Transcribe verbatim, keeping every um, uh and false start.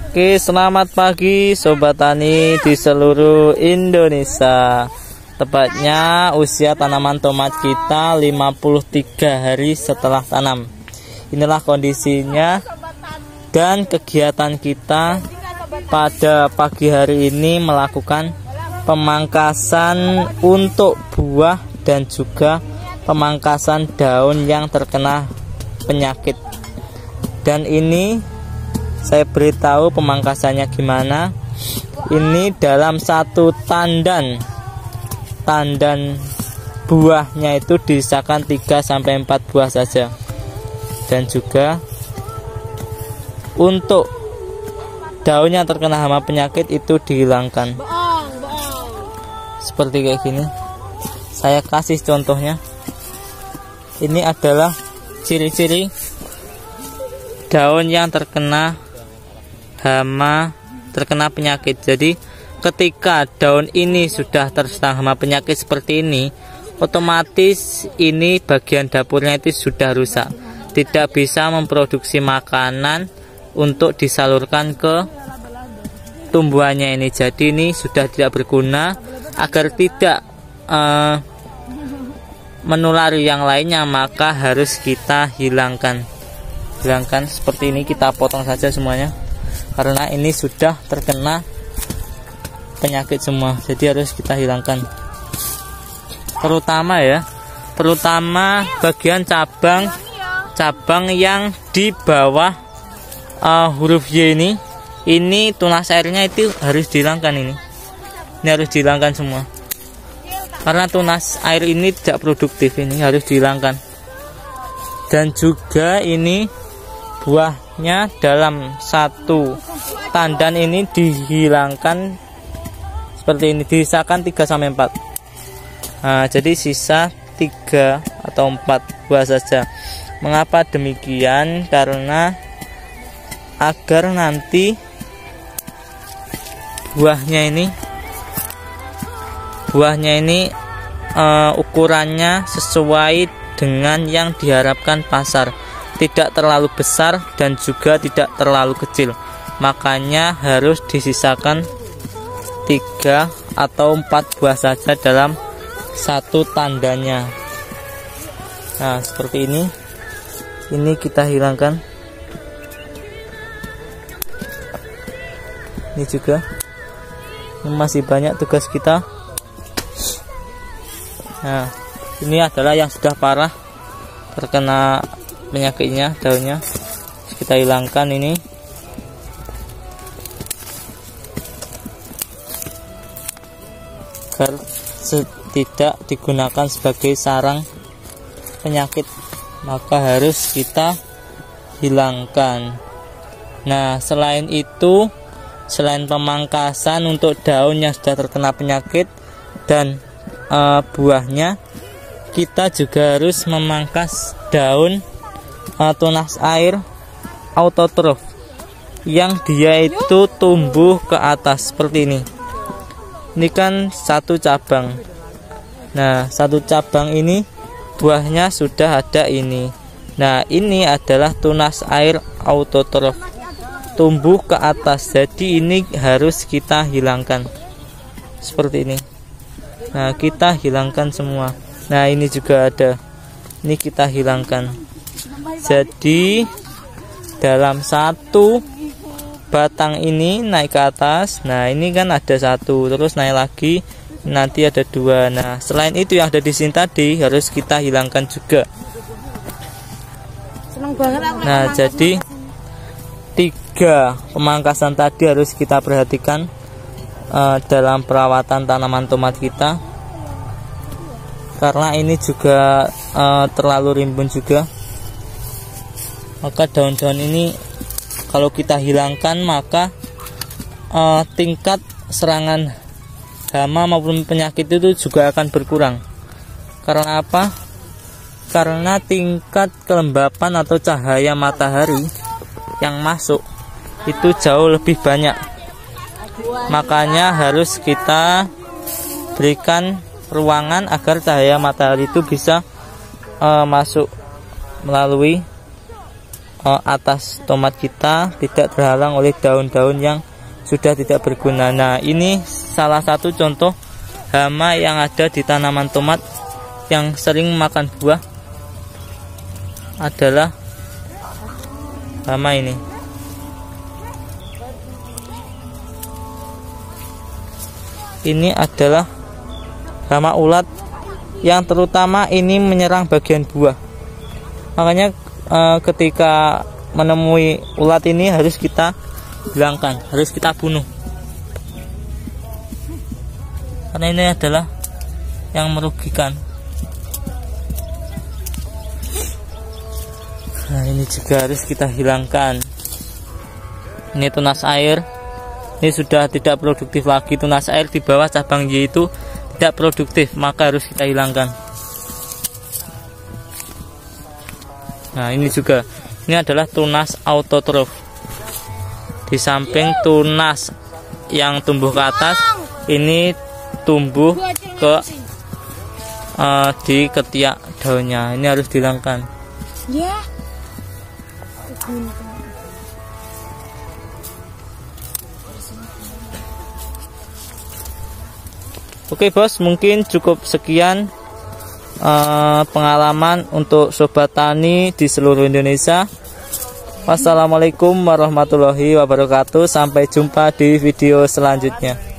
Oke, selamat pagi Sobat Tani di seluruh Indonesia. Tepatnya usia tanaman tomat kita lima puluh tiga hari setelah tanam. Inilah kondisinya dan kegiatan kita pada pagi hari ini melakukan pemangkasan untuk buah dan juga pemangkasan daun yang terkena penyakit. Dan ini saya beritahu pemangkasannya gimana. Ini dalam satu tandan tandan buahnya itu disisakan tiga sampai empat buah saja. Dan juga untuk daunnya terkena hama penyakit itu dihilangkan. Seperti kayak gini. Saya kasih contohnya. Ini adalah ciri-ciri daun yang terkena hama, terkena penyakit. Jadi ketika daun ini sudah terserang hama penyakit seperti ini, otomatis ini bagian dapurnya itu sudah rusak, tidak bisa memproduksi makanan untuk disalurkan ke tumbuhannya ini. Jadi ini sudah tidak berguna. Agar tidak uh, menulari yang lainnya, maka harus kita hilangkan. Hilangkan seperti ini, kita potong saja semuanya karena ini sudah terkena penyakit semua, jadi harus kita hilangkan. Terutama ya, terutama bagian cabang cabang yang di bawah uh, huruf Y ini, ini tunas airnya itu harus dihilangkan. Ini, ini harus dihilangkan semua karena tunas air ini tidak produktif, ini harus dihilangkan. Dan juga ini buahnya dalam satu tandan ini dihilangkan seperti ini, disisakan tiga sampai empat. Nah, jadi sisa tiga atau empat buah saja. Mengapa demikian? Karena agar nanti buahnya ini buahnya ini uh, ukurannya sesuai dengan yang diharapkan pasar, tidak terlalu besar dan juga tidak terlalu kecil. Makanya harus disisakan tiga atau empat buah saja dalam satu tandanya. Nah, seperti ini. Ini kita hilangkan. Ini juga. Ini masih banyak tugas kita. Nah, ini adalah yang sudah parah terkena penyakitnya, daunnya. Kita hilangkan ini. Agar tidak digunakan sebagai sarang penyakit, maka harus kita hilangkan. Nah, selain itu, selain pemangkasan untuk daun yang sudah terkena penyakit dan e, buahnya, kita juga harus memangkas daun e, tunas air autotrof yang dia itu tumbuh ke atas seperti ini. Ini kan satu cabang. Nah, satu cabang ini buahnya sudah ada ini. Nah, ini adalah tunas air autotrof, tumbuh ke atas. Jadi ini harus kita hilangkan seperti ini. Nah, kita hilangkan semua. Nah, ini juga ada. Ini kita hilangkan. Jadi dalam satu batang ini naik ke atas. Nah, ini kan ada satu, terus naik lagi, nanti ada dua. Nah, selain itu yang ada di sini tadi harus kita hilangkan juga. Nah, jadi tiga pemangkasan tadi harus kita perhatikan uh, dalam perawatan tanaman tomat kita, karena ini juga uh, terlalu rimbun juga. Maka daun-daun ini kalau kita hilangkan, maka uh, tingkat serangan hama maupun penyakit itu juga akan berkurang. Karena apa? Karena tingkat kelembapan atau cahaya matahari yang masuk itu jauh lebih banyak. Makanya harus kita berikan ruangan agar cahaya matahari itu bisa uh, masuk melalui uh, atas tomat kita tidak terhalang oleh daun-daun yang sudah tidak berguna. Nah, ini salah satu contoh hama yang ada di tanaman tomat yang sering makan buah adalah hama ini. Ini adalah hama ulat yang terutama ini menyerang bagian buah. Makanya eh, ketika menemui ulat ini harus kita hilangkan, harus kita bunuh. Karena ini adalah yang merugikan. Nah, ini juga harus kita hilangkan. Ini tunas air. Ini sudah tidak produktif lagi. Tunas air di bawah cabang Y itu tidak produktif, maka harus kita hilangkan. Nah, ini juga, ini adalah tunas autotrof. Di samping tunas yang tumbuh ke atas, ini tumbuh ke uh, di ketiak daunnya. Ini harus dihilangkan. Ya. Oke bos, mungkin cukup sekian uh, pengalaman untuk sobat tani di seluruh Indonesia. Wassalamualaikum warahmatullahi wabarakatuh. Sampai jumpa di video selanjutnya.